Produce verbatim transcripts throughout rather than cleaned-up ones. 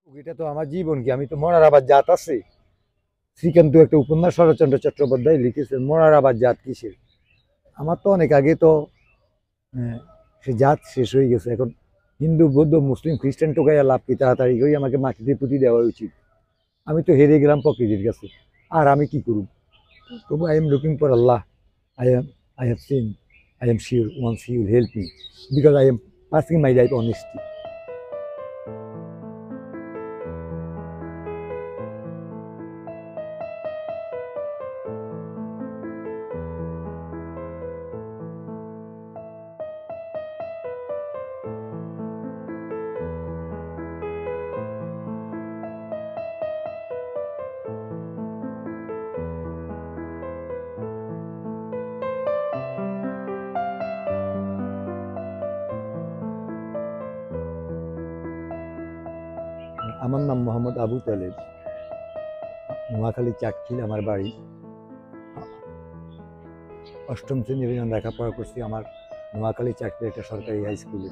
এটা তো আমার জীবন কি, আমি তো মরার আবার জাত আছে। শ্রীকান্ত একটা উপন্যাস শরৎচন্দ্র চট্টোপাধ্যায় লিখেছেন, মরার আবার জাত কিসের। আমার তো অনেক আগে তো আহ, সে জাত শেষ হয়ে গেছে। এখন হিন্দু বৌদ্ধ মুসলিম খ্রিস্টান টোকাইয়া লাভ কি, তাড়াতাড়ি করে আমাকে মাটিতে পুঁতি দেওয়া উচিত। আমি তো হেরে গেলাম প্রকৃতির কাছে, আর আমি কি করব। তবু I am looking for Allah. I am I have seen, I am sure once he will help me, because I am passing my life honesty. আমার নাম মোহাম্মদ আবু তালেব। নোয়াখালী চাটখিল আমার বাড়ি। অষ্টম শ্রেণী পর্যন্ত লেখাপড়া করছি আমার নোয়াখালী চাটখিল একটা সরকারি হাই স্কুলে।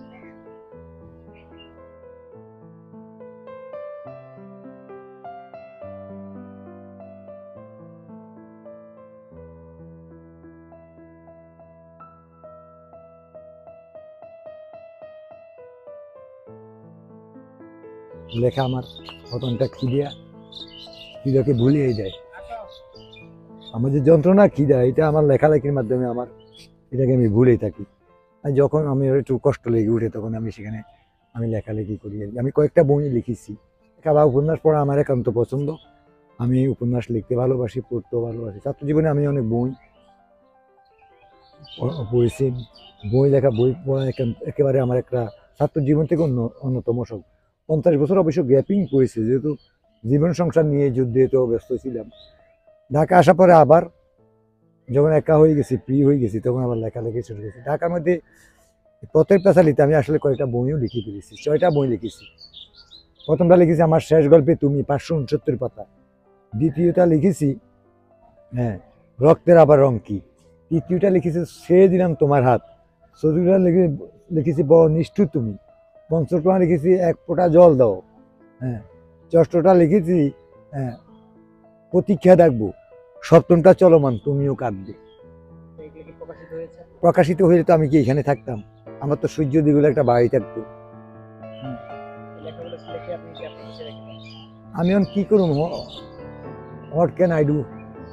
লেখা আমার প্রথমটা খিদিয়া, খিদাকে ভুলিয়ে দেয়। আমার যে যন্ত্রণা খিদা, এটা আমার লেখালেখির মাধ্যমে আমার এটাকে আমি ভুলেই থাকি। আর যখন আমি একটু কষ্ট লেগে উঠে তখন আমি সেখানে আমি লেখালেখি করি। আমি কয়েকটা বই লিখেছি। লেখা বা উপন্যাস পড়া আমার একান্ত পছন্দ। আমি উপন্যাস লিখতে ভালোবাসি, পড়তেও ভালোবাসি। ছাত্র জীবনে আমি অনেক বই পড়েছি। বই লেখা, বই পড়া একেবারে আমার একটা ছাত্র জীবন থেকে অন্য অন্যতম শখ। পঞ্চাশ বছর অবশ্য গ্যাপিং পড়েছে, যেহেতু জীবন সংসার নিয়ে যুদ্ধে তো ব্যস্ত ছিলাম। ঢাকা আসার পরে আবার যখন একা হয়ে গেছি, ফ্রি হয়ে গেছি, তখন আবার লেখালেখি শুরু করেছি। ঢাকার মধ্যে পথের পেশালিতে আমি আসলে কয়েকটা বইও লিখে ফেলেছি, ছয়টা বই লিখেছি। প্রথমটা লিখেছি আমার শেষ গল্পে তুমি, পাঁচশো উনসত্তর পাতা। দ্বিতীয়টা লিখেছি হ্যাঁ রক্তের আবার রং কি। তৃতীয়টা লিখেছি ছেড়ে দিলাম তোমার হাত। চতুর্থটা লিখে লিখেছি বড় নিষ্ঠুর তুমি। পঞ্চমটা লিখেছি এক ফোঁটা জল দাও। হ্যাঁ ষষ্ঠটা লিখেছি হ্যাঁ প্রতীক্ষা দেখবো। সপ্তমটা চলমান তুমিও কাঁদবে। প্রকাশিত হয়ে তো আমি কি এখানে থাকতাম? আমার তো সূর্য দিগুলো একটা বাড়ি থাকতো। আমি এখন কি করুন, what can I do.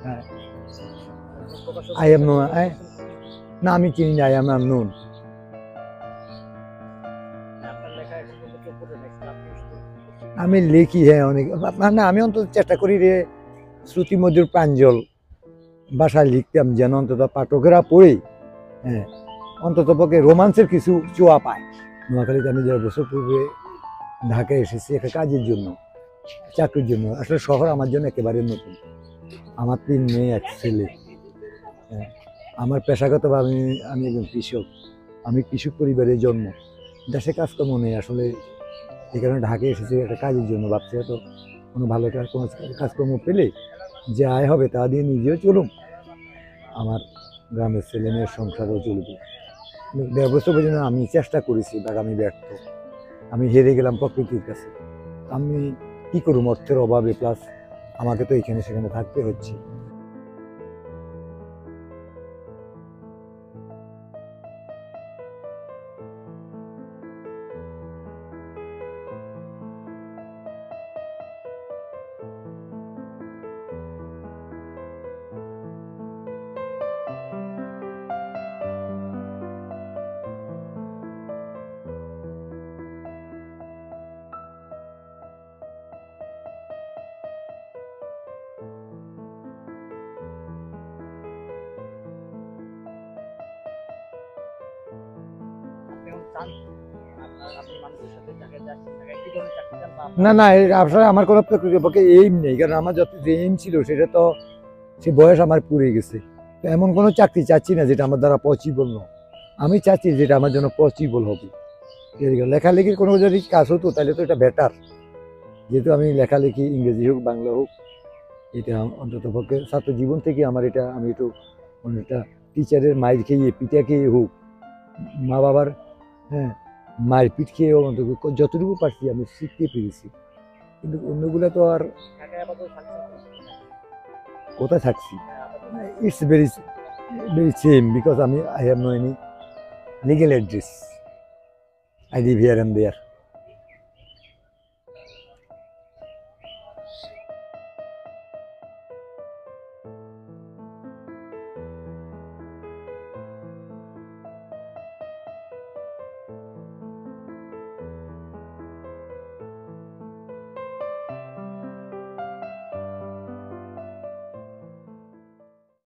I am no, না আমি চিনি না, আই এম আননোন। আমি লিখি হ্যাঁ অনেক, না আমি অন্তত চেষ্টা করি রে শ্রুতিমধুর প্রাঞ্জল ভাষায় লিখতাম, যেন অন্তত পাঠকেরা পড়ে হ্যাঁ অন্তত পক্ষে রোমান্সের কিছু চোয়া পায়। নোয়াখালীতে আমি দেড় বছর পূর্বে ঢাকায় এসেছি একটা কাজের জন্য, চাকরির জন্য। আসলে শহর আমার জন্য একেবারে নতুন। আমার তিন মেয়ে এক ছেলে। হ্যাঁ আমার পেশাগতভাবে আমি আমি একজন কৃষক। আমি কৃষক পরিবারের জন্ম। দেশে কাজকর্ম নেই আসলে, এই কারণে ঢাকায় এসেছি একটা কাজের জন্য। ভাবছি হয়তো কোনো ভালো কোনো কাজকর্ম পেলে যে আয় হবে তা দিয়ে নিজেও চলুন, আমার গ্রামের ছেলে মেয়ের সংসারও চলবে। দেড় বছর পর্যন্ত আমি চেষ্টা করেছি, বাট আমি ব্যর্থ। আমি হেরে গেলাম প্রকৃতির কাছে। আমি কি করুম অর্থের অভাবে, প্লাস আমাকে তো এখানে সেখানে থাকতে হচ্ছে। না না আসলে আমার কোনো পক্ষে এইম নেই, কারণ আমার যত যে এইম ছিল সেটা তো সে বয়স আমার পুড়ে গেছে। তো এমন কোনো চাকরি চাচ্ছি না যেটা আমার দ্বারা পসিবল নয়। আমি চাচ্ছি যেটা আমার জন্য পসিবল হবে। লেখালেখির কোনো যদি কাজ হতো তাহলে তো এটা বেটার। যেহেতু আমি লেখালেখি ইংরেজি হোক বাংলা হোক, এটা অন্তত পক্ষে ছাত্র জীবন থেকে আমার এটা, আমি একটু অনেকটা টিচারের মায়ের খেয়ে পিঠা খেয়ে হোক, মা বাবার হ্যাঁ মায়ের পিঠ খেয়েও অন্তত যতটুকু পারছি আমি শিখতে পেরেছি। কিন্তু অন্যগুলো তো আর ঢাকায় আপাতত থাকছেন তো? কোথায় থাকছি হ্যাঁ, আপাতত। It's very very same because আমি I have no any legal address I live here and there